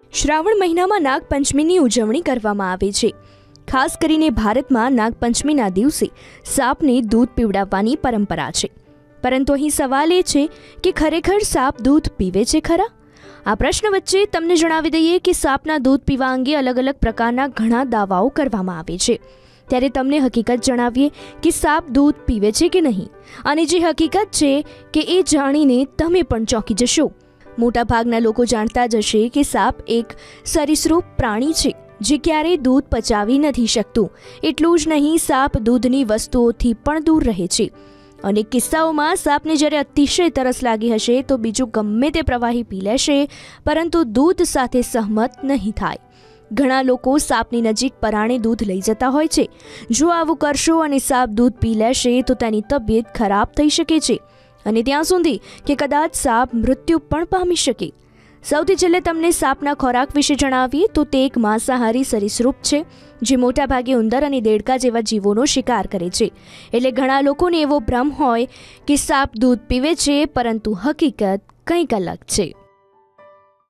શ્રાવણ મહિનામાં નાગપંચમીની ઉજવણી કરવામાં આવે છે। ખાસ કરીને ભારતમાં નાગપંચમીના દિવસે સાપને દૂધ પીવડાવવાની પરંપરા છે। પરંતુ અહીં સવાલ એ છે કે ખરેખર સાપ દૂધ પીવે છે ખરા? આ પ્રશ્ન વચ્ચે તમને જણાવી દઈએ કે સાપના દૂધ પીવા અંગે અલગ અલગ પ્રકારના ઘણા દાવાઓ કરવામાં આવે છે। ત્યારે તમને હકીકત જણાવીએ કે સાપ દૂધ પીવે છે કે નહીં, અને જે હકીકત છે કે એ જાણીને તમે પણ ચોંકી જશો। મોટાભાગના લોકો જાણતા જ હશે કે સાપ એક સરીસૃપ પ્રાણી છે જે ક્યારેય દૂધ પચાવી નથી શકતું। એટલું જ નહીં, સાપ દૂધની વસ્તુઓથી પણ દૂર રહે છે। અનેક કિસ્સાઓમાં સાપને જ્યારે અતિશય તરસ લાગી હશે તો બીજું ગમે તે પ્રવાહી પી લેશે, પરંતુ દૂધ સાથે સહમત નહીં થાય। ઘણા લોકો સાપની નજીક પરાણે દૂધ લઈ જતા હોય છે। જો આવું કરશો અને સાપ દૂધ પી લેશે તો તેની તબિયત ખરાબ થઈ શકે છે, અને ત્યાં સુધી કે કદાચ સાપ મૃત્યુ પણ પામી શકે। સૌથી છેલ્લે તમને સાપના ખોરાક વિશે જણાવીએ તો તે એક માંસાહારી સરીસૃપ છે જે મોટાભાગે ઉંદર અને દેડકા જેવા જીવોનો શિકાર કરે છે। એટલે ઘણા લોકોને એવો ભ્રમ હોય કે સાપ દૂધ પીવે છે, પરંતુ હકીકત કંઈક અલગ છે।